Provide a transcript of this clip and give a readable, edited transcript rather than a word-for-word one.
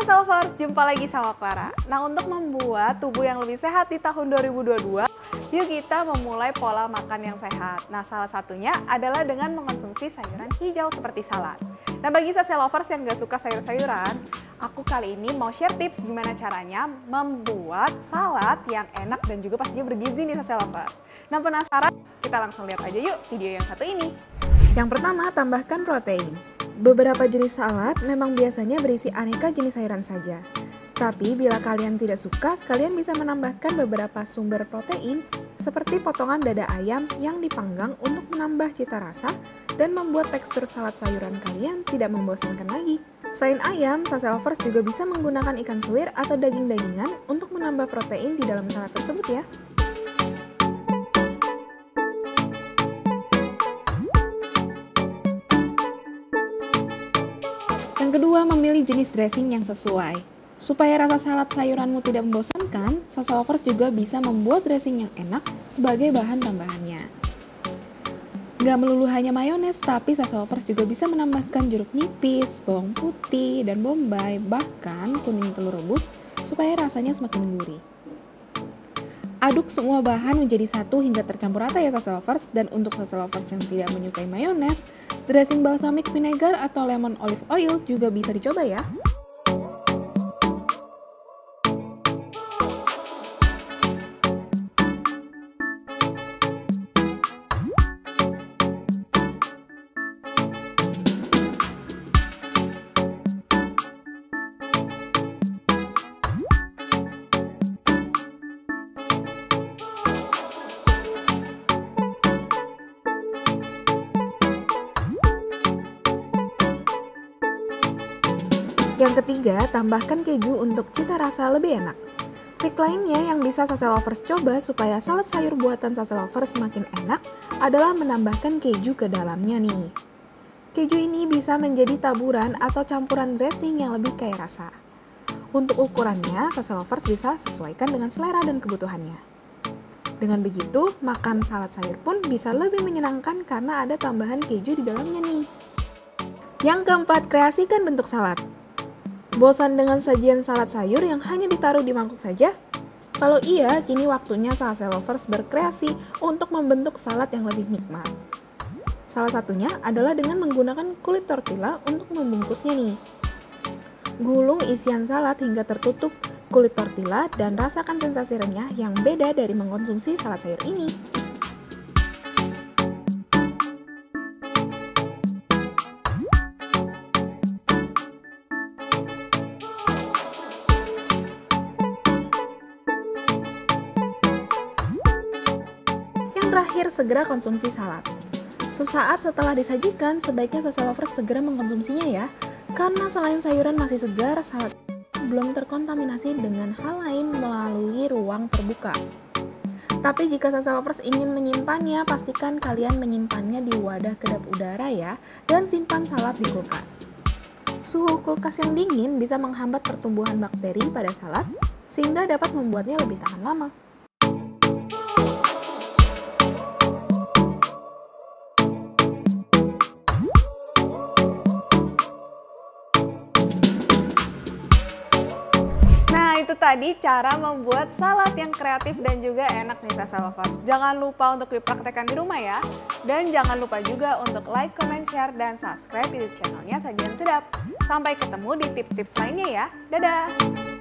Saselfers, jumpa lagi sama Clara. Nah, untuk membuat tubuh yang lebih sehat di tahun 2022, yuk kita memulai pola makan yang sehat. Nah, salah satunya adalah dengan mengonsumsi sayuran hijau seperti salad. Nah, bagi Saselfers yang gak suka sayur-sayuran, aku kali ini mau share tips gimana caranya membuat salad yang enak dan juga pastinya bergizi nih Saselfers. Nah, penasaran? Kita langsung lihat aja yuk video yang satu ini. Yang pertama, tambahkan protein. Beberapa jenis salad memang biasanya berisi aneka jenis sayuran saja. Tapi bila kalian tidak suka, kalian bisa menambahkan beberapa sumber protein seperti potongan dada ayam yang dipanggang untuk menambah cita rasa dan membuat tekstur salad sayuran kalian tidak membosankan lagi. Selain ayam, Saselfers juga bisa menggunakan ikan suwir atau daging-dagingan untuk menambah protein di dalam salad tersebut ya. Yang kedua, memilih jenis dressing yang sesuai. Supaya rasa salad sayuranmu tidak membosankan, Saselfers juga bisa membuat dressing yang enak sebagai bahan tambahannya. Gak melulu hanya mayones, tapi Saselfers juga bisa menambahkan jeruk nipis, bawang putih, dan bombay, bahkan kuning telur rebus supaya rasanya semakin gurih. Aduk semua bahan menjadi satu hingga tercampur rata ya Saselfers, dan untuk Saselfers yang tidak menyukai mayones, dressing balsamic vinegar atau lemon olive oil juga bisa dicoba ya. Yang ketiga, tambahkan keju untuk cita rasa lebih enak. Trik lainnya yang bisa Saselfers coba supaya salad sayur buatan Saselfers semakin enak adalah menambahkan keju ke dalamnya nih. Keju ini bisa menjadi taburan atau campuran dressing yang lebih kaya rasa. Untuk ukurannya, Saselfers bisa sesuaikan dengan selera dan kebutuhannya. Dengan begitu, makan salad sayur pun bisa lebih menyenangkan karena ada tambahan keju di dalamnya nih. Yang keempat, kreasikan bentuk salad. Bosan dengan sajian salad sayur yang hanya ditaruh di mangkuk saja? Kalau iya, kini waktunya Saselfers berkreasi untuk membentuk salad yang lebih nikmat. Salah satunya adalah dengan menggunakan kulit tortilla untuk membungkusnya nih. Gulung isian salad hingga tertutup kulit tortilla dan rasakan sensasi renyah yang beda dari mengkonsumsi salad sayur ini. Terakhir, segera konsumsi salad. Sesaat setelah disajikan, sebaiknya Saselfers segera mengkonsumsinya ya, karena selain sayuran masih segar, salad belum terkontaminasi dengan hal lain melalui ruang terbuka. Tapi jika Saselfers ingin menyimpannya, pastikan kalian menyimpannya di wadah kedap udara ya, dan simpan salad di kulkas. Suhu kulkas yang dingin bisa menghambat pertumbuhan bakteri pada salad, sehingga dapat membuatnya lebih tahan lama. Itu tadi cara membuat salad yang kreatif dan juga enak nih Saselfers. Jangan lupa untuk dipraktekkan di rumah ya. Dan jangan lupa juga untuk like, comment, share, dan subscribe YouTube channelnya Sajian Sedap. Sampai ketemu di tips-tips lainnya ya. Dadah!